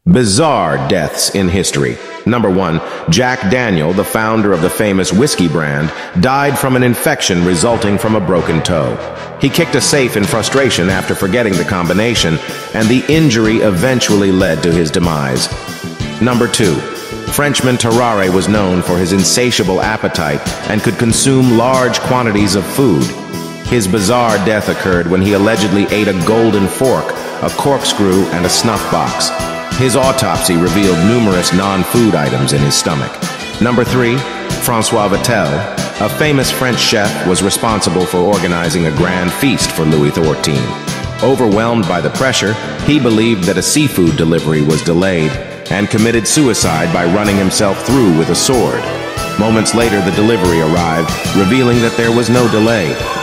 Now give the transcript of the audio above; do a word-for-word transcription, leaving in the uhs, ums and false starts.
Bizarre deaths in history. Number one, Jack Daniel, the founder of the famous whiskey brand, died from an infection resulting from a broken toe. He kicked a safe in frustration after forgetting the combination, and the injury eventually led to his demise. Number two, Frenchman Tarare was known for his insatiable appetite and could consume large quantities of food. His bizarre death occurred when he allegedly ate a golden fork, a corkscrew, and a snuff box. His autopsy revealed numerous non-food items in his stomach. Number three, François Vatel, a famous French chef, was responsible for organizing a grand feast for Louis the fourteenth. Overwhelmed by the pressure, he believed that a seafood delivery was delayed and committed suicide by running himself through with a sword. Moments later, the delivery arrived, revealing that there was no delay,